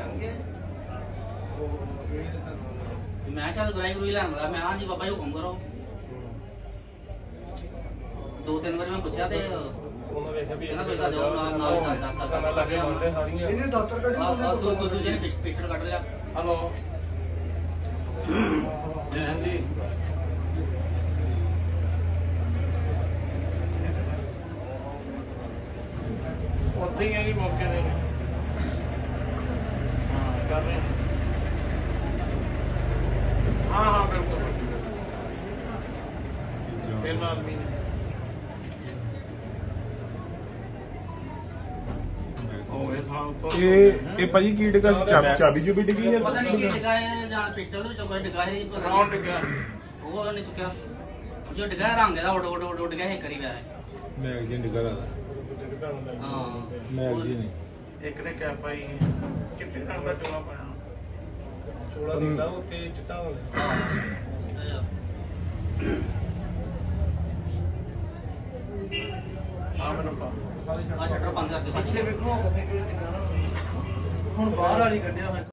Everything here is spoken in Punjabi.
मैं शायद ग्राई ग्रुई लैन वाला मैं हाँ जी बाबा जी हुक्म करो 2-3 बार मैं पूछा थे कहना बेटा दो ना लगे बोलते सारियां इन्हें दातर कट दो दूजे ने पिस्टल कट लिया हेलो जय जी ਉੱਥੇ ਹੀ ਆ ਜੀ ਮੌਕੇ ਤੇ ਹਾਂ ਕਰ ਰਹੇ ਹਾਂ ਹਾਂ ਬਿਲਕੁਲ ਪਹਿਲਾ ਆਦਮੀ ਨੇ ਇਹ ਭਾਜੀ ਕੀ ਡਿੱਗਾ ਚਾਬੀ ਚੁਬੀ ਡਿੱਗੀ ਜਾਂ ਪਤਾ ਨਹੀਂ ਕੀ ਡਿੱਗਾ ਹੈ ਜਾਂ ਪਿਸਟਲ ਦੇ ਵਿੱਚੋਂ ਕੋਈ ਡਿੱਗਾ ਹੈ ਕੌਣ ਡਿੱਗਾ ਉਹ ਉਹਨੇ ਚੁੱਕਿਆ ਜੋ ਡਿੱਗਾ ਰੰਗ ਦਾ ਉੱਡ ਗਿਆ ਹੈ ਕਰੀ ਪਿਆ ਮੈਗਜ਼ੀਨ ਡਿੱਗਾ ਰਹਾ ਹਾਂ ਮੈਗਜ਼ੀਨ ਇੱਕ ਨੇ ਕੈਪ ਪਾਈ ਚਿੱਟੇ ਰੰਗ ਦਾ ਚੋਲਾ ਪਾਇਆ ਚੋਲਾ ਦਿੰਦਾ ਉੱਤੇ ਚਿੱਟਾ ਹੋ ਗਿਆ ਆ ਮੈਨੂੰ ਪਾ ਆ ਸ਼ਟਰ ਬੰਦ ਕਰ ਦੇ ਇੱਥੇ ਵੇਖੋ ਹੁਣ ਬਾਹਰ ਵਾਲੀ ਕੱਢਿਆ ਹੋਇਆ